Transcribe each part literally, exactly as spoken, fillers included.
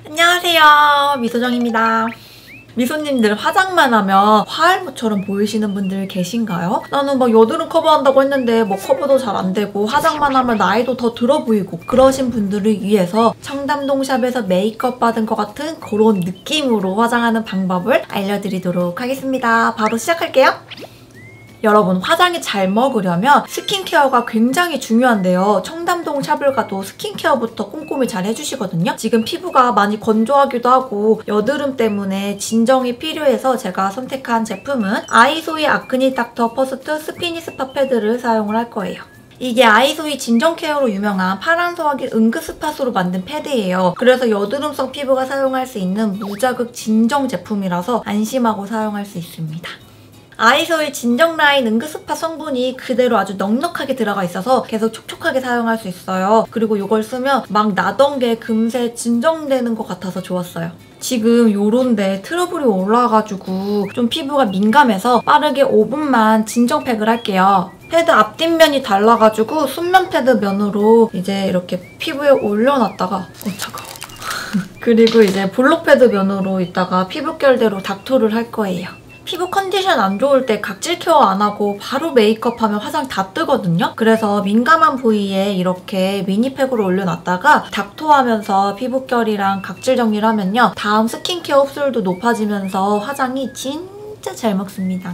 안녕하세요, 미소정입니다. 미소님들 화장만 하면 화알무처럼 보이시는 분들 계신가요? 나는 막 여드름 커버한다고 했는데 뭐 커버도 잘 안 되고 화장만 하면 나이도 더 들어 보이고 그러신 분들을 위해서 청담동샵에서 메이크업 받은 것 같은 그런 느낌으로 화장하는 방법을 알려드리도록 하겠습니다. 바로 시작할게요. 여러분, 화장이 잘 먹으려면 스킨케어가 굉장히 중요한데요. 청담동 샵을 가도 스킨케어부터 꼼꼼히 잘 해주시거든요. 지금 피부가 많이 건조하기도 하고 여드름 때문에 진정이 필요해서 제가 선택한 제품은 아이소이 아크니 닥터 퍼스트 스피니 스파 패드를 사용을 할 거예요. 이게 아이소이 진정 케어로 유명한 파란 소화기 응급 스팟으로 만든 패드예요. 그래서 여드름성 피부가 사용할 수 있는 무자극 진정 제품이라서 안심하고 사용할 수 있습니다. 아이소이 진정 라인 응급 스팟 성분이 그대로 아주 넉넉하게 들어가 있어서 계속 촉촉하게 사용할 수 있어요. 그리고 이걸 쓰면 막 나던 게 금세 진정되는 것 같아서 좋았어요. 지금 요런데 트러블이 올라와가지고 좀 피부가 민감해서 빠르게 오 분만 진정팩을 할게요. 패드 앞뒷면이 달라가지고 순면 패드 면으로 이제 이렇게 피부에 올려놨다가 어 차가워. 그리고 이제 볼록 패드 면으로 이따가 피부결대로 닥토를 할 거예요. 피부 컨디션 안 좋을 때 각질 케어 안 하고 바로 메이크업 하면 화장 다 뜨거든요? 그래서 민감한 부위에 이렇게 미니팩으로 올려놨다가 닥토하면서 피부결이랑 각질 정리를 하면요. 다음 스킨케어 흡수율도 높아지면서 화장이 진짜 잘 먹습니다.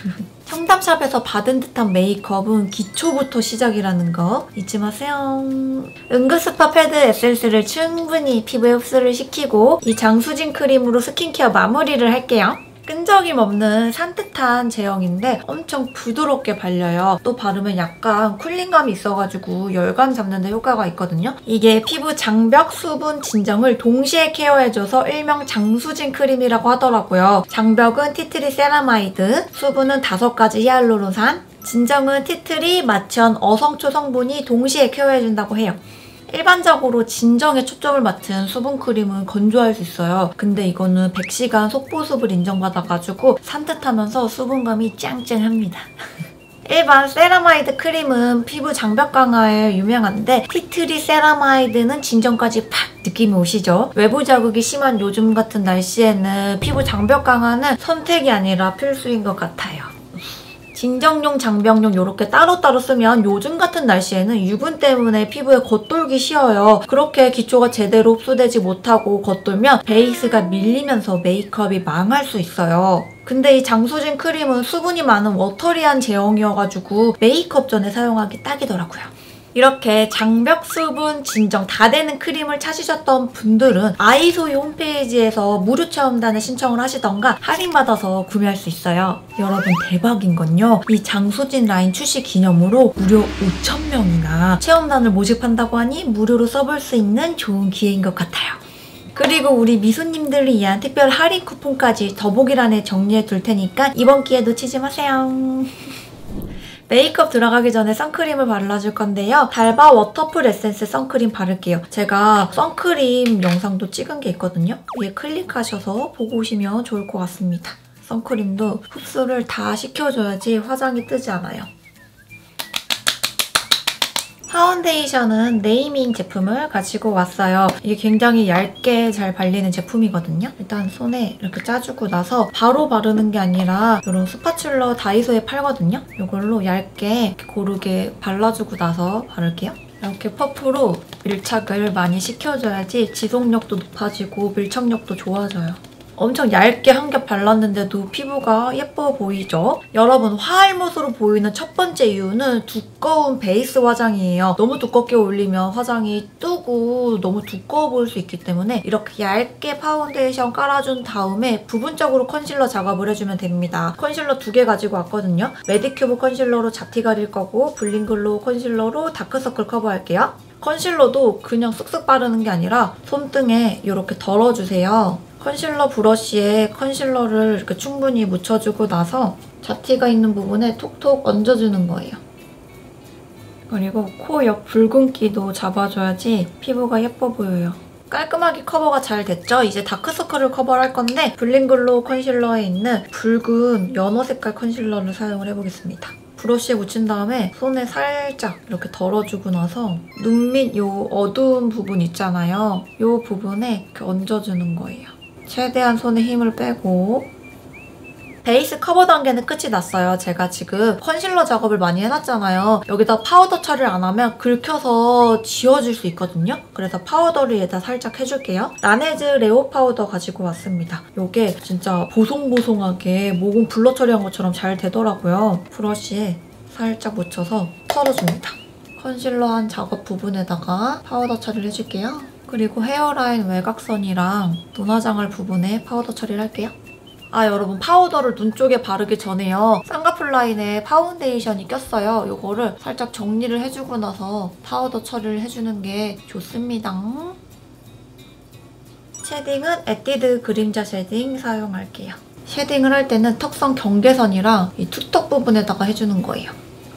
청담샵에서 받은 듯한 메이크업은 기초부터 시작이라는 거 잊지 마세요. 응급 스파 패드 에센스를 충분히 피부에 흡수를 시키고 이 장수진 크림으로 스킨케어 마무리를 할게요. 끈적임 없는 산뜻한 제형인데 엄청 부드럽게 발려요. 또 바르면 약간 쿨링감이 있어가지고 열감 잡는 데 효과가 있거든요. 이게 피부 장벽, 수분, 진정을 동시에 케어해줘서 일명 장수진 크림이라고 하더라고요. 장벽은 티트리 세라마이드, 수분은 다섯 가지 히알루론산, 진정은 티트리, 마천, 어성초 성분이 동시에 케어해준다고 해요. 일반적으로 진정에 초점을 맞춘 수분크림은 건조할 수 있어요. 근데 이거는 백 시간 속보습을 인정받아가지고 산뜻하면서 수분감이 짱짱합니다. 일반 세라마이드 크림은 피부 장벽 강화에 유명한데 티트리 세라마이드는 진정까지 팍 느낌이 오시죠? 외부 자극이 심한 요즘 같은 날씨에는 피부 장벽 강화는 선택이 아니라 필수인 것 같아요. 진정용, 장벽용 이렇게 따로따로 쓰면 요즘 같은 날씨에는 유분 때문에 피부에 겉돌기 쉬워요. 그렇게 기초가 제대로 흡수되지 못하고 겉돌면 베이스가 밀리면서 메이크업이 망할 수 있어요. 근데 이 장수진 크림은 수분이 많은 워터리한 제형이어가지고 메이크업 전에 사용하기 딱이더라고요. 이렇게 장벽, 수분, 진정 다 되는 크림을 찾으셨던 분들은 아이소이 홈페이지에서 무료 체험단을 신청을 하시던가 할인받아서 구매할 수 있어요. 여러분, 대박인 건요. 이 장수진 라인 출시 기념으로 무려 오천 명이나 체험단을 모집한다고 하니 무료로 써볼 수 있는 좋은 기회인 것 같아요. 그리고 우리 미소님들을 위한 특별 할인 쿠폰까지 더보기란에 정리해 둘 테니까 이번 기회 놓치지 마세요. 메이크업 들어가기 전에 선크림을 발라줄 건데요. 달바 워터풀 에센스 선크림 바를게요. 제가 선크림 영상도 찍은 게 있거든요. 위에 클릭하셔서 보고 오시면 좋을 것 같습니다. 선크림도 흡수를 다 시켜줘야지 화장이 뜨지 않아요. 파운데이션은 네이밍 제품을 가지고 왔어요. 이게 굉장히 얇게 잘 발리는 제품이거든요. 일단 손에 이렇게 짜주고 나서 바로 바르는 게 아니라 이런 스파츌러 다이소에 팔거든요. 이걸로 얇게 이렇게 고르게 발라주고 나서 바를게요. 이렇게 퍼프로 밀착을 많이 시켜줘야지 지속력도 높아지고 밀착력도 좋아져요. 엄청 얇게 한 겹 발랐는데도 피부가 예뻐 보이죠? 여러분, 화알못으로 보이는 첫 번째 이유는 두꺼운 베이스 화장이에요. 너무 두껍게 올리면 화장이 뜨고 너무 두꺼워 보일 수 있기 때문에 이렇게 얇게 파운데이션 깔아준 다음에 부분적으로 컨실러 작업을 해주면 됩니다. 컨실러 두 개 가지고 왔거든요. 메디큐브 컨실러로 잡티 가릴 거고 블링글로우 컨실러로 다크서클 커버할게요. 컨실러도 그냥 쓱쓱 바르는 게 아니라 손등에 이렇게 덜어주세요. 컨실러 브러쉬에 컨실러를 이렇게 충분히 묻혀주고 나서 잡티가 있는 부분에 톡톡 얹어주는 거예요. 그리고 코 옆 붉은기도 잡아줘야지 피부가 예뻐 보여요. 깔끔하게 커버가 잘 됐죠? 이제 다크서클을 커버할 건데 블링글로우 컨실러에 있는 붉은 연어 색깔 컨실러를 사용을 해보겠습니다. 브러쉬에 묻힌 다음에 손에 살짝 이렇게 덜어주고 나서 눈 밑 요 어두운 부분 있잖아요. 요 부분에 이렇게 얹어주는 거예요. 최대한 손에 힘을 빼고 베이스 커버 단계는 끝이 났어요. 제가 지금 컨실러 작업을 많이 해놨잖아요. 여기다 파우더 처리를 안 하면 긁혀서 지워질 수 있거든요. 그래서 파우더를 얘다 살짝 해줄게요. 라네즈 레오 파우더 가지고 왔습니다. 이게 진짜 보송보송하게 모공 블러 처리한 것처럼 잘 되더라고요. 브러쉬에 살짝 묻혀서 털어줍니다. 컨실러한 작업 부분에다가 파우더 처리를 해줄게요. 그리고 헤어라인 외곽선이랑 눈화장을 부분에 파우더 처리를 할게요. 아 여러분 파우더를 눈 쪽에 바르기 전에요. 쌍꺼풀 라인에 파운데이션이 꼈어요. 이거를 살짝 정리를 해주고 나서 파우더 처리를 해주는 게 좋습니다. 쉐딩은 에뛰드 그림자 쉐딩 사용할게요. 쉐딩을 할 때는 턱선 경계선이랑 이 투턱 부분에다가 해주는 거예요.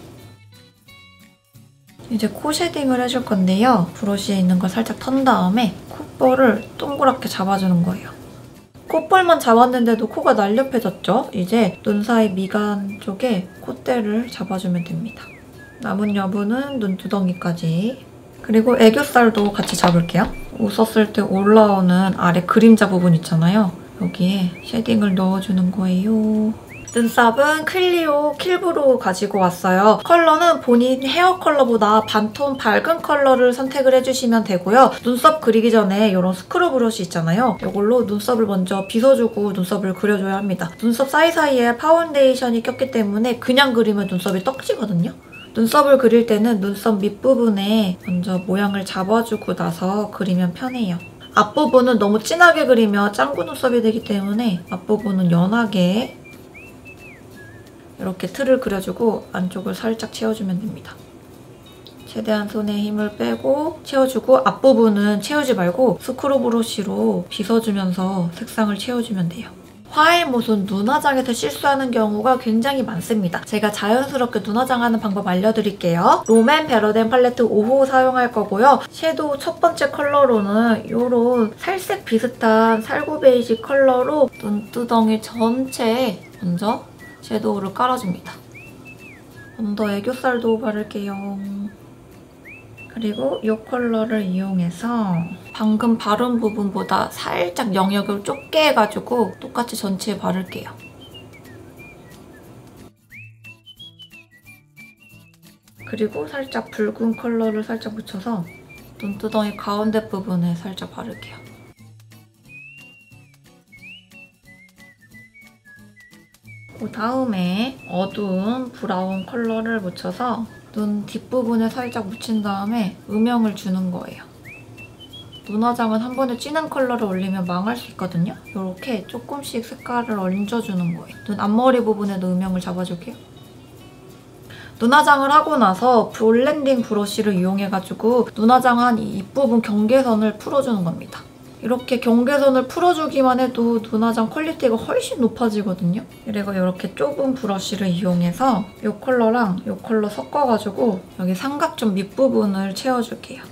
이제 코 쉐딩을 해줄 건데요. 브러쉬에 있는 걸 살짝 턴 다음에 콧볼을 동그랗게 잡아주는 거예요. 콧볼만 잡았는데도 코가 날렵해졌죠? 이제 눈 사이 미간 쪽에 콧대를 잡아주면 됩니다. 남은 여부는 눈두덩이까지. 그리고 애교살도 같이 잡을게요. 웃었을 때 올라오는 아래 그림자 부분 있잖아요. 여기에 쉐딩을 넣어주는 거예요. 눈썹은 클리오 킬브로 가지고 왔어요. 컬러는 본인 헤어 컬러보다 반톤 밝은 컬러를 선택을 해주시면 되고요. 눈썹 그리기 전에 이런 스크루 브러쉬 있잖아요. 이걸로 눈썹을 먼저 빗어주고 눈썹을 그려줘야 합니다. 눈썹 사이사이에 파운데이션이 꼈기 때문에 그냥 그리면 눈썹이 떡지거든요. 눈썹을 그릴 때는 눈썹 밑부분에 먼저 모양을 잡아주고 나서 그리면 편해요. 앞부분은 너무 진하게 그리면 짱구 눈썹이 되기 때문에 앞부분은 연하게 이렇게 틀을 그려주고 안쪽을 살짝 채워주면 됩니다. 최대한 손에 힘을 빼고 채워주고 앞부분은 채우지 말고 스크루 브러쉬로 빗어주면서 색상을 채워주면 돼요. 화일못은 눈화장에서 실수하는 경우가 굉장히 많습니다. 제가 자연스럽게 눈화장하는 방법 알려드릴게요. 롬앤 베러덴 팔레트 오 호 사용할 거고요. 섀도우 첫 번째 컬러로는 이런 살색 비슷한 살구 베이지 컬러로 눈두덩이 전체에 먼저 섀도우를 깔아줍니다. 언더 애교살도 바를게요. 그리고 이 컬러를 이용해서 방금 바른 부분보다 살짝 영역을 좁게 해가지고 똑같이 전체에 바를게요. 그리고 살짝 붉은 컬러를 살짝 묻혀서 눈두덩이 가운데 부분에 살짝 바를게요. 그 다음에 어두운 브라운 컬러를 묻혀서 눈 뒷부분에 살짝 묻힌 다음에 음영을 주는 거예요. 눈화장은 한 번에 진한 컬러를 올리면 망할 수 있거든요. 이렇게 조금씩 색깔을 얹어주는 거예요. 눈 앞머리 부분에도 음영을 잡아줄게요. 눈화장을 하고 나서 블렌딩 브러쉬를 이용해가지고 눈화장 한 입부분 경계선을 풀어주는 겁니다. 이렇게 경계선을 풀어주기만 해도 눈화장 퀄리티가 훨씬 높아지거든요. 그리고 이렇게 좁은 브러쉬를 이용해서 이 컬러랑 이 컬러 섞어가지고 여기 삼각존 밑부분을 채워줄게요.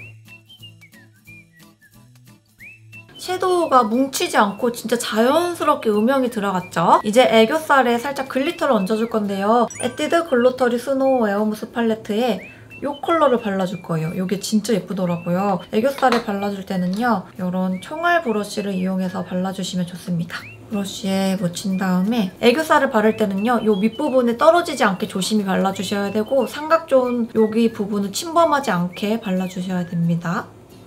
섀도우가 뭉치지 않고 진짜 자연스럽게 음영이 들어갔죠? 이제 애교살에 살짝 글리터를 얹어줄 건데요. 에뛰드 글로터리 스노우 에어무스 팔레트에 이 컬러를 발라줄 거예요. 이게 진짜 예쁘더라고요. 애교살에 발라줄 때는요. 이런 총알 브러쉬를 이용해서 발라주시면 좋습니다. 브러쉬에 묻힌 다음에 애교살을 바를 때는요. 이 밑부분에 떨어지지 않게 조심히 발라주셔야 되고 삼각존 여기 부분은 침범하지 않게 발라주셔야 됩니다.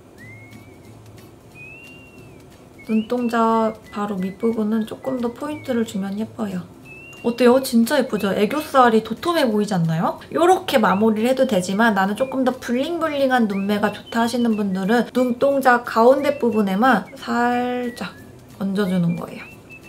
눈동자 바로 밑부분은 조금 더 포인트를 주면 예뻐요. 어때요? 진짜 예쁘죠? 애교살이 도톰해 보이지 않나요? 이렇게 마무리를 해도 되지만 나는 조금 더 블링블링한 눈매가 좋다 하시는 분들은 눈동자 가운데 부분에만 살짝 얹어주는 거예요.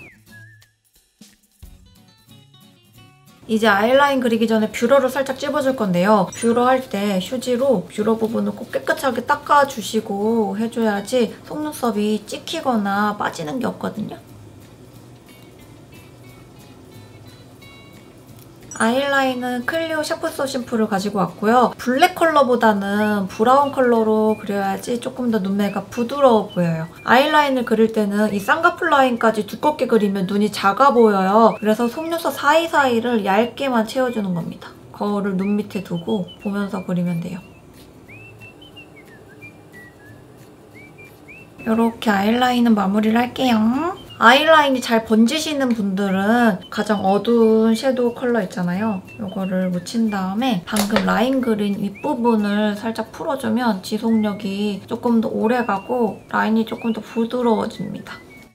이제 아이라인 그리기 전에 뷰러를 살짝 찝어줄 건데요. 뷰러 할 때 휴지로 뷰러 부분을 꼭 깨끗하게 닦아주시고 해줘야지 속눈썹이 찍히거나 빠지는 게 없거든요. 아이라인은 클리오 샤프소 심플을 가지고 왔고요. 블랙 컬러보다는 브라운 컬러로 그려야지 조금 더 눈매가 부드러워 보여요. 아이라인을 그릴 때는 이 쌍꺼풀 라인까지 두껍게 그리면 눈이 작아 보여요. 그래서 속눈썹 사이사이를 얇게만 채워주는 겁니다. 거울을 눈 밑에 두고 보면서 그리면 돼요. 이렇게 아이라인은 마무리를 할게요. 아이라인이 잘 번지시는 분들은 가장 어두운 섀도우 컬러 있잖아요. 이거를 묻힌 다음에 방금 라인 그린 윗부분을 살짝 풀어주면 지속력이 조금 더 오래가고 라인이 조금 더 부드러워집니다.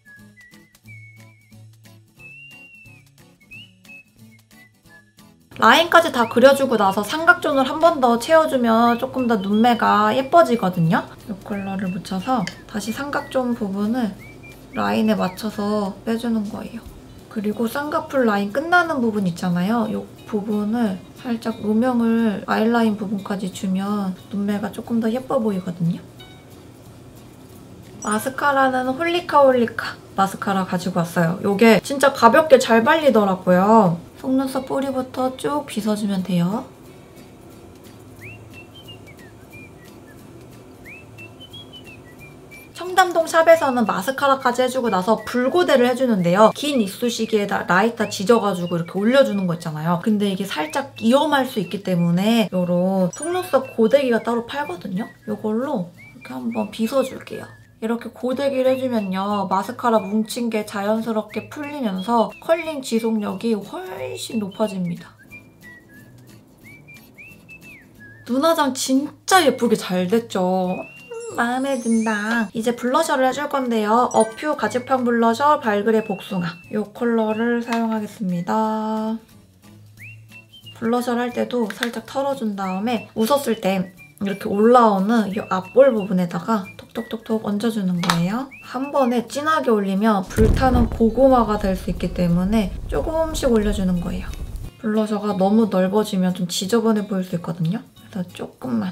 라인까지 다 그려주고 나서 삼각존을 한 번 더 채워주면 조금 더 눈매가 예뻐지거든요. 이 컬러를 묻혀서 다시 삼각존 부분을 라인에 맞춰서 빼주는 거예요. 그리고 쌍꺼풀 라인 끝나는 부분 있잖아요. 이 부분을 살짝 음영을 아이라인 부분까지 주면 눈매가 조금 더 예뻐 보이거든요. 마스카라는 홀리카 홀리카 마스카라 가지고 왔어요. 이게 진짜 가볍게 잘 발리더라고요. 속눈썹 뿌리부터 쭉 빗어주면 돼요. 청담동 샵에서는 마스카라까지 해주고 나서 붉고데를 해주는데요. 긴 이쑤시개에다 라이터 지져가지고 이렇게 올려주는 거 있잖아요. 근데 이게 살짝 위험할 수 있기 때문에 이런 속눈썹 고데기가 따로 팔거든요. 이걸로 이렇게 한번 빗어줄게요. 이렇게 고데기를 해주면요. 마스카라 뭉친 게 자연스럽게 풀리면서 컬링 지속력이 훨씬 높아집니다. 눈화장 진짜 예쁘게 잘 됐죠? 마음에 든다. 이제 블러셔를 해줄 건데요. 어퓨 가죽판 블러셔 발그레 복숭아. 이 컬러를 사용하겠습니다. 블러셔를 할 때도 살짝 털어준 다음에 웃었을 때 이렇게 올라오는 이 앞볼 부분에다가 톡톡톡톡 얹어주는 거예요. 한 번에 진하게 올리면 불타는 고구마가 될 수 있기 때문에 조금씩 올려주는 거예요. 블러셔가 너무 넓어지면 좀 지저분해 보일 수 있거든요. 그래서 조금만.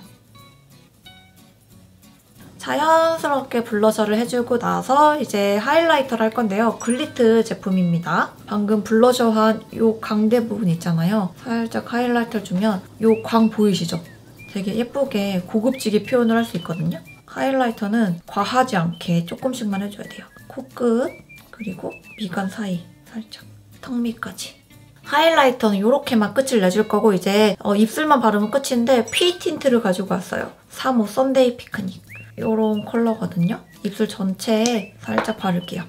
자연스럽게 블러셔를 해주고 나서 이제 하이라이터를 할 건데요. 글리트 제품입니다. 방금 블러셔한 이 광대 부분 있잖아요. 살짝 하이라이터를 주면 이 광 보이시죠? 되게 예쁘게 고급지게 표현을 할 수 있거든요. 하이라이터는 과하지 않게 조금씩만 해줘야 돼요. 코끝, 그리고 미간 사이 살짝, 턱 밑까지. 하이라이터는 이렇게만 끝을 내줄 거고 이제 어, 입술만 바르면 끝인데 피 틴트를 가지고 왔어요. 삼호 썬데이 피크닉. 이런 컬러거든요. 입술 전체에 살짝 바를게요.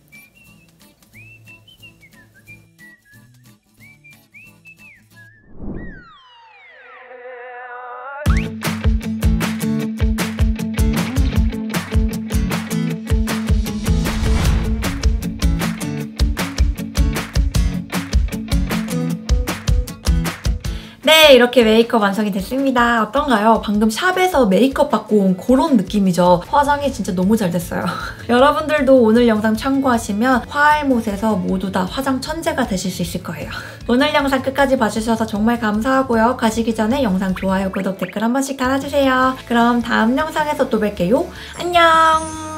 네, 이렇게 메이크업 완성이 됐습니다. 어떤가요? 방금 샵에서 메이크업 받고 온 그런 느낌이죠. 화장이 진짜 너무 잘 됐어요. 여러분들도 오늘 영상 참고하시면 화알못에서 모두 다 화장 천재가 되실 수 있을 거예요. 오늘 영상 끝까지 봐주셔서 정말 감사하고요. 가시기 전에 영상 좋아요, 구독, 댓글 한 번씩 달아주세요. 그럼 다음 영상에서 또 뵐게요. 안녕!